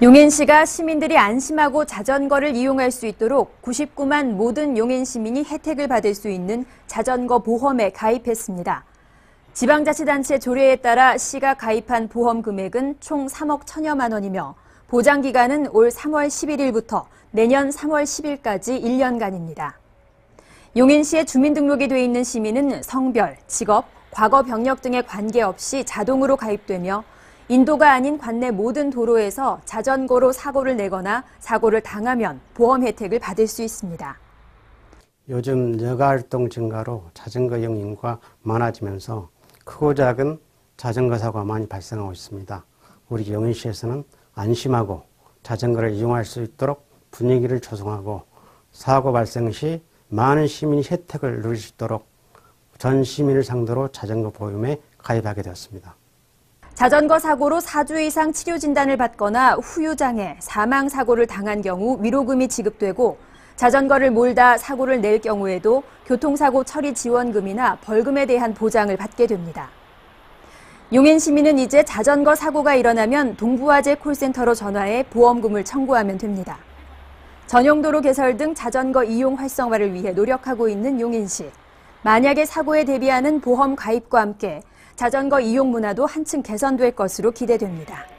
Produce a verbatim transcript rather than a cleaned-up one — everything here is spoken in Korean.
용인시가 시민들이 안심하고 자전거를 이용할 수 있도록 구십구만 모든 용인 시민이 혜택을 받을 수 있는 자전거 보험에 가입했습니다. 지방자치단체 조례에 따라 시가 가입한 보험 금액은 총 삼억 천여만 원이며 보장기간은 올 삼월 십일일부터 내년 삼월 십일까지 일 년간입니다. 용인시에 주민등록이 돼 있는 시민은 성별, 직업, 과거 병력 등에 관계없이 자동으로 가입되며 인도가 아닌 관내 모든 도로에서 자전거로 사고를 내거나 사고를 당하면 보험 혜택을 받을 수 있습니다. 요즘 여가활동 증가로 자전거 이용 인구가 많아지면서 크고 작은 자전거 사고가 많이 발생하고 있습니다. 우리 용인시에서는 안심하고 자전거를 이용할 수 있도록 분위기를 조성하고 사고 발생 시 많은 시민이 혜택을 누릴 수 있도록 전 시민을 상대로 자전거 보험에 가입하게 되었습니다. 자전거 사고로 사 주 이상 치료 진단을 받거나 후유장애, 사망 사고를 당한 경우 위로금이 지급되고 자전거를 몰다 사고를 낼 경우에도 교통사고 처리 지원금이나 벌금에 대한 보장을 받게 됩니다. 용인 시민은 이제 자전거 사고가 일어나면 동부화재 콜센터로 전화해 보험금을 청구하면 됩니다. 전용도로 개설 등 자전거 이용 활성화를 위해 노력하고 있는 용인시. 만약에 사고에 대비하는 보험 가입과 함께 자전거 이용 문화도 한층 개선될 것으로 기대됩니다.